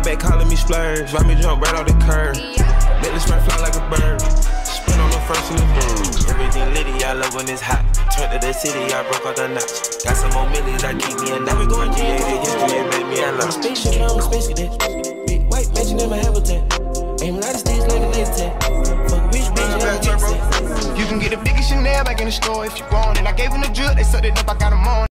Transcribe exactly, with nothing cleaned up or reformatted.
back calling me splurge. Ride me jump right off the curb. Let the spread fly like a bird. Spin on the first in the bird. Everything litty, I love when it's hot. Turn to the city, I broke out the notch. Got some more millies, I keep me a nap. Created history, it made me a lot. Spaceship, I'm a space cadet. Big white mansion in my habitat. Aim a lot of states like a laser tag. Fuck a rich bitch, yeah, I get set. You can get the biggest Chanel back in the store if you want it. I gave them the drip, they sucked it up, I got them on.